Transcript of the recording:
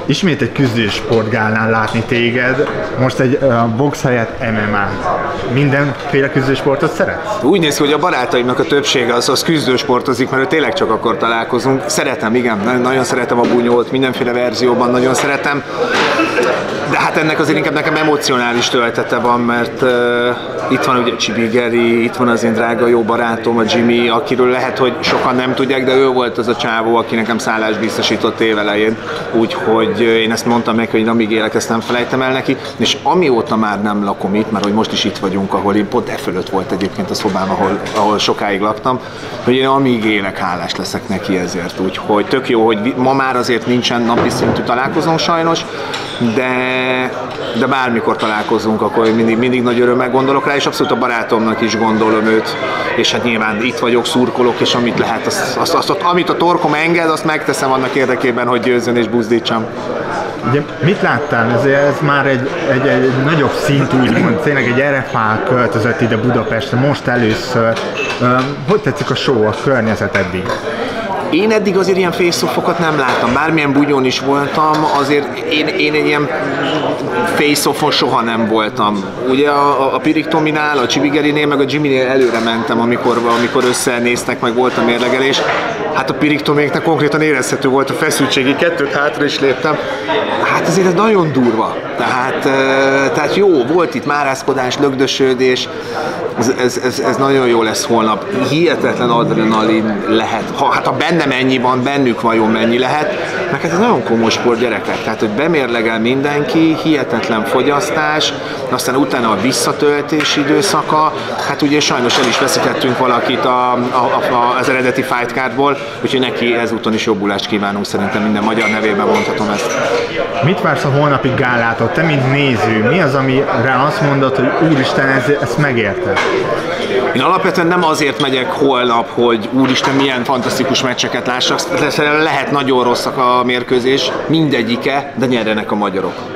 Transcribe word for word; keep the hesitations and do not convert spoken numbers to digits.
Ismét egy küzdősportgálán látni téged, most egy uh, box helyett em em á. Mindenféle küzdősportot szeretsz? Úgy néz ki, hogy a barátaimnak a többsége az, az küzdősportozik, mert ő tényleg csak akkor találkozunk. Szeretem, igen, nagyon szeretem a bunyót, mindenféle verzióban nagyon szeretem. De hát ennek azért inkább nekem emocionális töltete van, mert uh, itt van ugye Csibigeri, itt van az én drága jó barátom, a Jimmy, akiről lehet, hogy sokan nem tudják, de ő volt az a csávó, aki nekem szállást biztosított évelején. Úgyhogy én ezt mondtam neki, hogy amíg élek, ezt nem felejtem el neki. És amióta már nem lakom itt, mert hogy most is itt vagyunk, ahol én pont e fölött volt egyébként a szobám, ahol, ahol sokáig laktam, hogy én amíg élek, hálás leszek neki ezért. Úgyhogy tök jó, hogy ma már azért nincsen napi szintű találkozónk sajnos, de, de bármikor találkozunk, akkor mindig, mindig nagy örömmel gondolok rá, és abszolút a barátomnak is gondolom őt, és hát nyilván itt vagyok, szurkolok, és amit lehet, azt, azt, azt, amit a torkom enged, azt megteszem annak érdekében, hogy győzzön és buzdítsam. Ugye, mit láttál? Ez, ez már egy, egy, egy nagyobb szintű, úgymond, tényleg egy er ef á költözött ide Budapestre, most először. Hogy tetszik a show, a környezet eddig? Én eddig azért ilyen face-offokat nem láttam, bármilyen bunyón is voltam, azért én, én egy ilyen face-offon soha nem voltam. Ugye a, a Pirik Tominál, a Csibigerinél, meg a Jimmynél előre mentem, amikor, amikor összenéztek, meg volt a mérlegelés. Hát a Pirik Toméknek konkrétan érezhető volt a feszültségi, kettőt hátra is léptem. Hát azért ez nagyon durva. Tehát, tehát jó, volt itt márászkodás, lögdösödés, ez, ez, ez, ez nagyon jó lesz holnap. Hihetetlen adrenalin lehet. Ha, hát ha bennem ennyi van, bennük vajon mennyi lehet, mert hát ez nagyon komoly sport, gyerekek. Tehát, hogy bemérlegel mindenki, hihetetlen fogyasztás, aztán utána a visszatöltés időszaka, hát ugye sajnos el is veszítettünk valakit a, a, a, az eredeti Fight Cardból, úgyhogy neki ezúton is jobbulást kívánunk, szerintem minden magyar nevében mondhatom ezt. Mit vársz a holnapi gálától? Te, mint néző, mi az, amire azt mondod, hogy úristen, ez, ezt megérte? Én alapvetően nem azért megyek holnap, hogy úristen, milyen fantasztikus meccseket lássak, lehet nagyon rosszak a mérkőzés, mindegyike, de nyerjenek a magyarok.